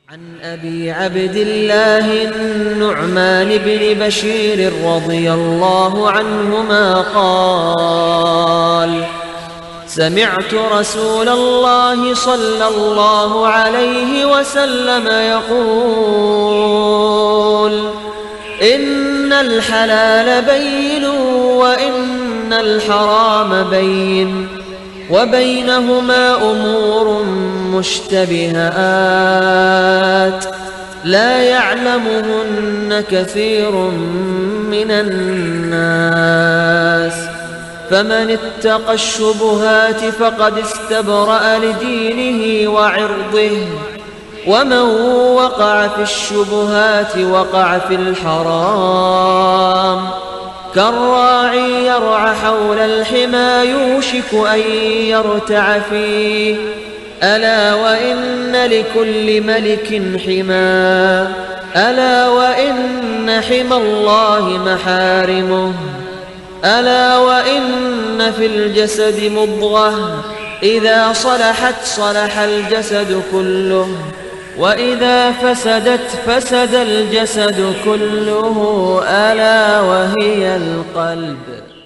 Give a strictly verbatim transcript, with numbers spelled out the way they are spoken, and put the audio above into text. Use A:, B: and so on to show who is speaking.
A: عن أبي عبد الله النعمان بن بشير رضي الله عنهما قال: سمعت رسول الله صلى الله عليه وسلم يقول: إن الحلال بين وإن الحرام بين وبينهما أمور مشتبهات لا يعلمهن كثير من الناس، فمن اتقى الشبهات فقد استبرأ لدينه وعرضه، ومن وقع في الشبهات وقع في الحرام. كالراعي يرعى حول الحمى يوشك أن يرتع فيه، ألا وإن لكل ملك حمى، ألا وإن حمى الله محارمه، ألا وإن في الجسد مضغة إذا صلحت صلح الجسد كله، وإذا فسدت فسد الجسد كله، ألا وهي القلب.